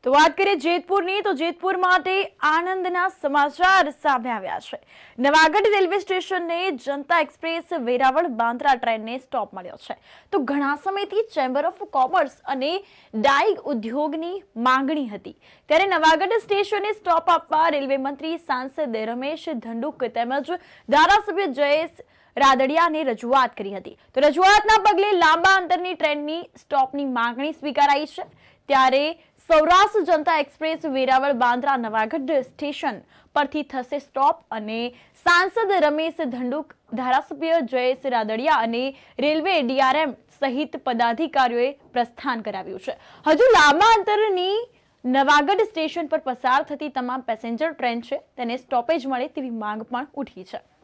તો વાત કરીએ જેતપુરની, તો જેતપુર માટે આનંદના સમાચાર સામે આવ્યા છે। નવાગઢ રેલવે સ્ટેશનને જનતા એક્સપ્રેસ વેરાવળ બાંદ્રા ટ્રેનને સ્ટોપ મળ્યો છે। તો ઘણા સમયથી ચેમ્બર ઓફ કોમર્સ અને ડાઇંગ ઉદ્યોગની માંગણી હતી, ત્યારે નવાગઢ સ્ટેશને સ્ટોપ આપવા રેલવે મંત્રી સાંસદ રમેશ ધંડુક તેમજ ધારાસભ્ય જયેશ રાદડિયાને રજૂઆત કરી હતી। તો રજૂઆતના પગલે લાંબા અંતરની ટ્રેનની સ્ટોપની માંગણી સ્વીકારાઈ છે। ત્યારે સૌરાષ્ટ્ર જનતા એક્સપ્રેસ વેરાવળ બાંદ્રા નવાગઢ સ્ટેશન પરથી થશે સ્ટોપ અને સાંસદ રમેશ ધંડુક, ધારાસભ્ય જયેશ રાદડિયા અને રેલવે ડીઆરએમ સહિત પદાધિકારીઓએ પ્રસ્થાન કરાવ્યું છે। હજુ લાંબા અંતરની નવાગઢ સ્ટેશન પર પસાર થતી તમામ પેસેન્જર ટ્રેન છે તેને સ્ટોપેજ મળે તેવી માંગ પણ ઉઠી છે।